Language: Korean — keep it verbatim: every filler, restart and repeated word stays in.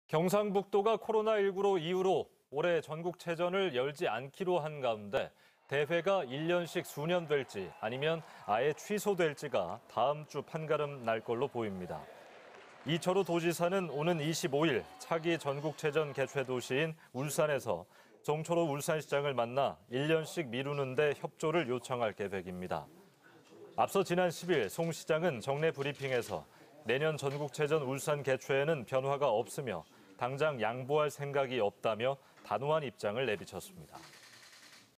경상북도가 코로나십구 이후로 올해 전국체전을 열지 않기로 한 가운데 대회가 일 년씩 수년될지 아니면 아예 취소될지가 다음 주 판가름 날 걸로 보입니다. 이철우 도지사는 오는 이십오일 차기 전국체전 개최 도시인 울산에서 정철호 울산시장을 만나 일 년씩 미루는 데 협조를 요청할 계획입니다. 앞서 지난 십일 송 시장은 정례 브리핑에서 내년 전국체전 울산 개최에는 변화가 없으며 당장 양보할 생각이 없다며 단호한 입장을 내비쳤습니다.